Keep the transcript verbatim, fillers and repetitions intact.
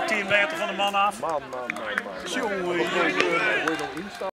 tien meter van de man af. Man, man, man, man. Jongen, jongen.